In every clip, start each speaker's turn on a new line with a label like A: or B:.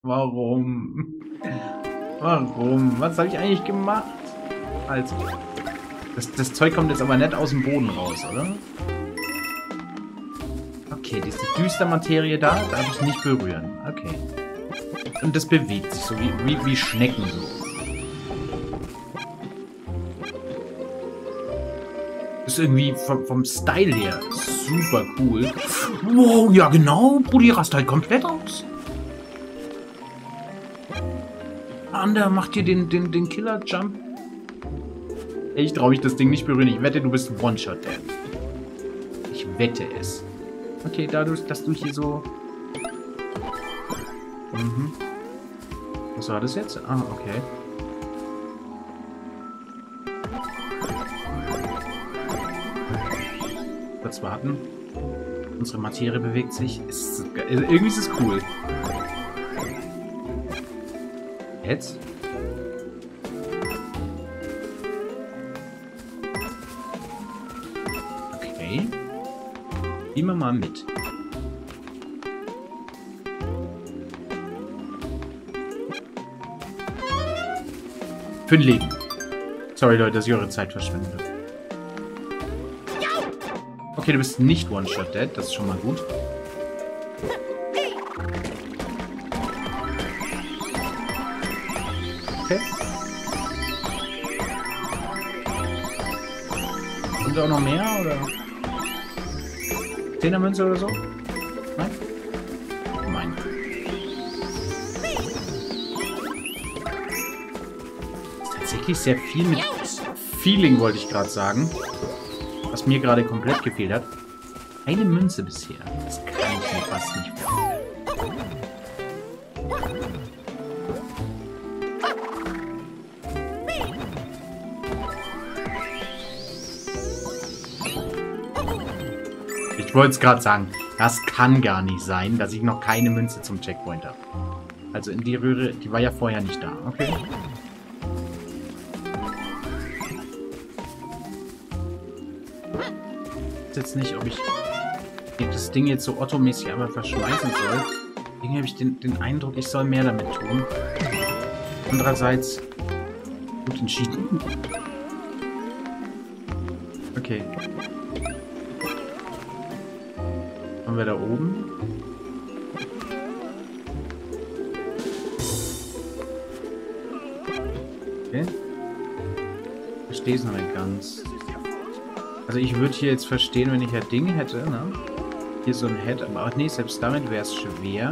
A: Warum? Warum? Was habe ich eigentlich gemacht? Also, das Zeug kommt jetzt aber nicht aus dem Boden raus, oder? Okay, diese düstere Materie da darf ich nicht berühren. Okay. Und das bewegt sich so wie Schnecken so. Ist irgendwie vom Style her super cool. Wow, ja genau, Brudi rast halt komplett aus. Ander macht hier den Killer-Jump. Ich traue mich das Ding nicht berühren. Ich wette, du bist One-Shot-Dead. Ich wette es. Okay, dadurch, dass du hier so... Mhm. Was war das jetzt? Ah, okay. Kurz warten. Unsere Materie bewegt sich. Irgendwie ist es cool. Jetzt? Okay. Gehen wir mal mit. Für ein Leben. Sorry, Leute, dass ich eure Zeit verschwende. Okay, du bist nicht One-Shot-Dead. Das ist schon mal gut. Okay. Sind da auch noch mehr, oder? 10er Münze oder so? Nein? Nein. Tatsächlich sehr viel mit Feeling, wollte ich gerade sagen. Was mir gerade komplett gefehlt hat. Eine Münze bisher. Das kann ich mir fast nicht vorstellen. Ich wollte es gerade sagen. Das kann gar nicht sein, dass ich noch keine Münze zum Checkpoint habe. Also in die Röhre, die war ja vorher nicht da. Okay. Jetzt nicht, ob ich das Ding jetzt so Otto-mäßig einmal verschmeißen soll. Irgendwie habe ich den Eindruck, ich soll mehr damit tun. Andererseits gut entschieden. Okay. Haben wir da oben? Okay. Ich verstehe es noch nicht ganz. Also ich würde hier jetzt verstehen, wenn ich ein Ding hätte, ne? Hier so ein Head, aber nee, selbst damit wäre es schwer.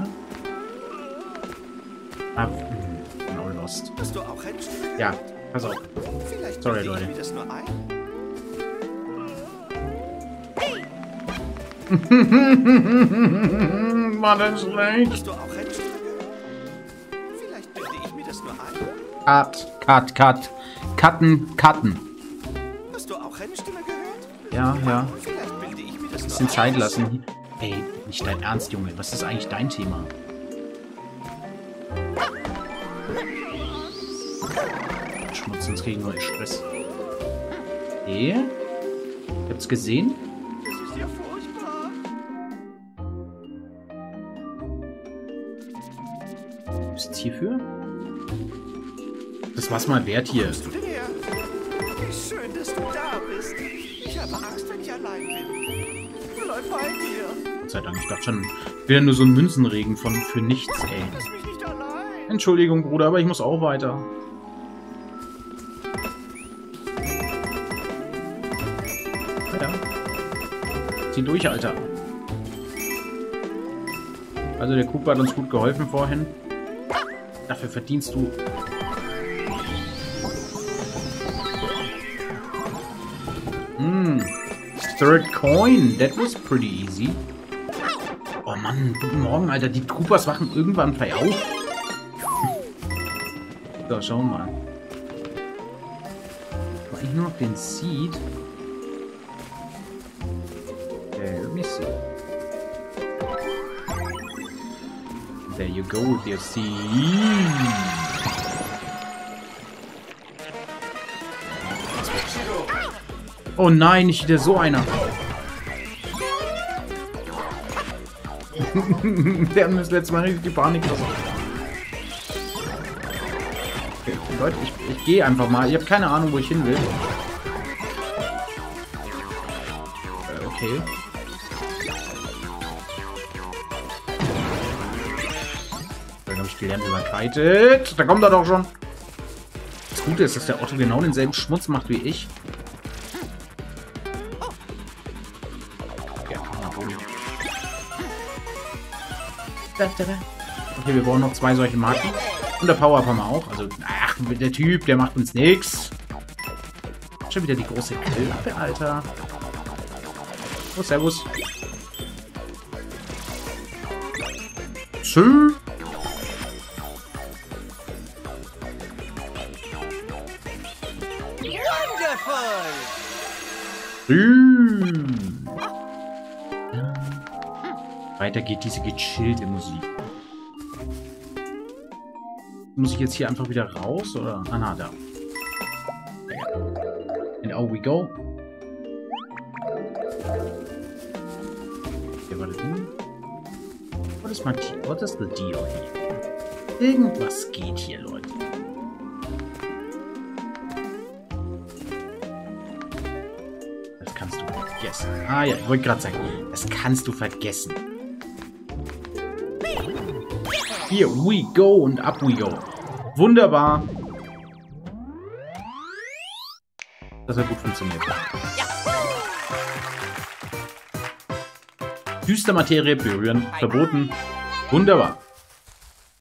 A: Ah, genau, lost. Ja, pass auf. Sorry, Leute. War das schlecht? Cut. Cutten.
B: Hast du auch Rennstimme gehört?
A: Ja.
B: Vielleicht bilde ich mir das nur
A: Bisschen Zeit lassen. Ey, nicht dein Ernst, Junge. Was ist eigentlich dein Thema? Schmutz, sonst kriegen wir Stress. Okay. Ihr habt's gesehen?
B: Das ist ja furchtbar.
A: Was ist jetzt hierfür? Das war's mal wert hier.
B: Kommst du denn her? Wie schön, dass du da bist. Ich habe Angst, wenn ich allein bin. Bleib bei dir.
A: Gott sei Dank, ich dachte schon, wieder nur so ein Münzenregen für nichts, ey.
B: Lass mich nicht allein.
A: Entschuldigung, Bruder, aber ich muss auch weiter. Ja. Zieh durch, Alter. Also der Cooper hat uns gut geholfen vorhin. Dafür verdienst du... Third coin. That was pretty easy. Oh Mann, guten Morgen, Alter. Die Coopers wachen irgendwann vielleicht auf. So, schauen wir mal. War ich nur noch den Seed? Okay, let me see. There you go with your seed. Oh nein, nicht wieder so einer. Der hat mir das letzte Mal richtig die Panik versucht. Okay, Leute, ich gehe einfach mal. Ich habe keine Ahnung, wo ich hin will. Okay. Dann habe ich gelernt, wie man kitet. Da kommt er doch schon. Das Gute ist, dass der Otto genau denselben Schmutz macht wie ich. Ja, nach oben. Okay, wir brauchen noch 2 solche Marken. Und der Power-Up haben wir auch. Also, ach, der Typ, der macht uns nichts. Schon wieder die große Klappe, Alter. Oh, servus. Schön. Weiter geht diese gechillte Musik. Muss ich jetzt hier einfach wieder raus, oder? Ah, na, da. And out we go. Okay, warte. What is the deal hier? Irgendwas geht hier, Leute. Das kannst du vergessen. Ah ja, ich wollte gerade sagen, das kannst du vergessen. Here we go und up we go. Wunderbar. Das hat gut funktioniert. Düster Materie berühren verboten. Wunderbar.